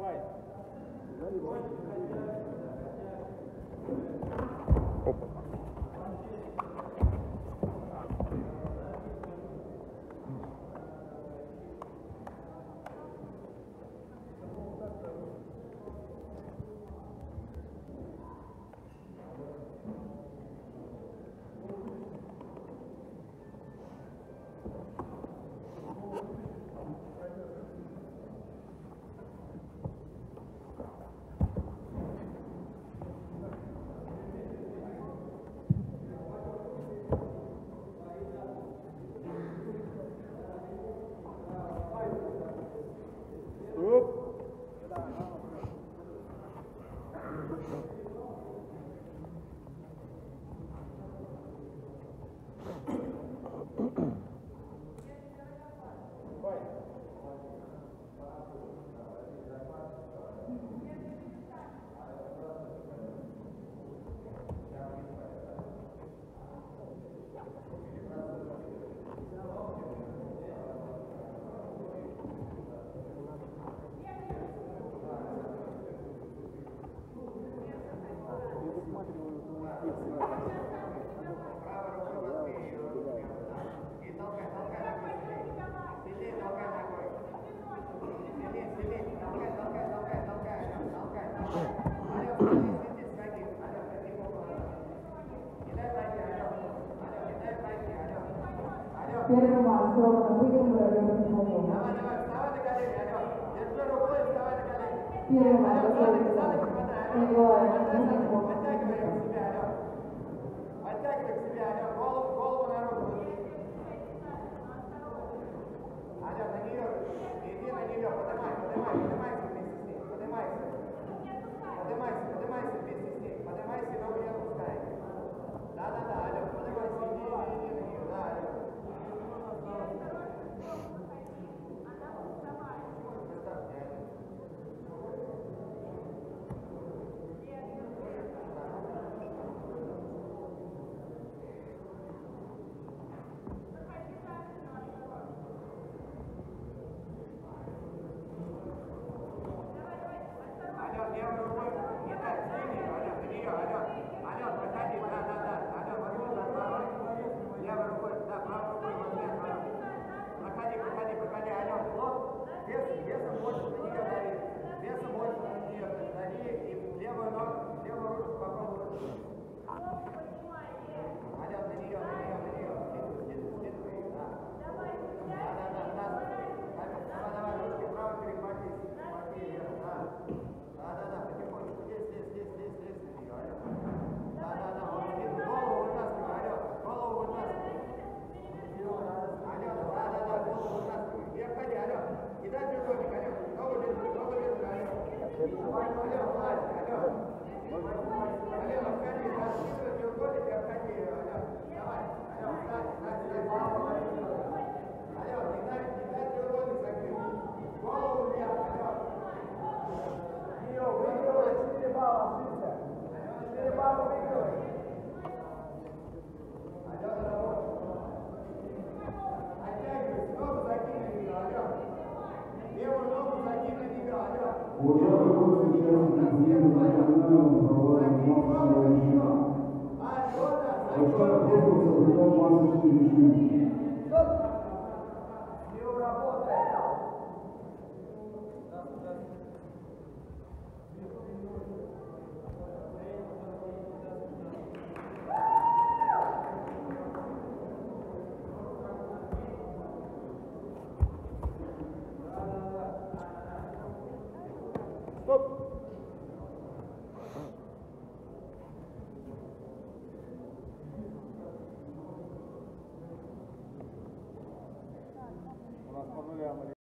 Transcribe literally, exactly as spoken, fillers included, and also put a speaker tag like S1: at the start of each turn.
S1: Первый матч ровно выиграл район Тимофеев. Первый матч выиграл.
S2: Подтягивай к себе, Алён, голову, голову наружу. Алён, на нее, иди на нее, поднимай, поднимай, поднимайся вместе с ней, поднимайся. Поднимайся, поднимайся вместе с ней, поднимайся, ногу не отпускай. Да-да-да, Алён, поднимайся, иди, иди, иди на нее, да, Алён.
S3: У нас по нулям.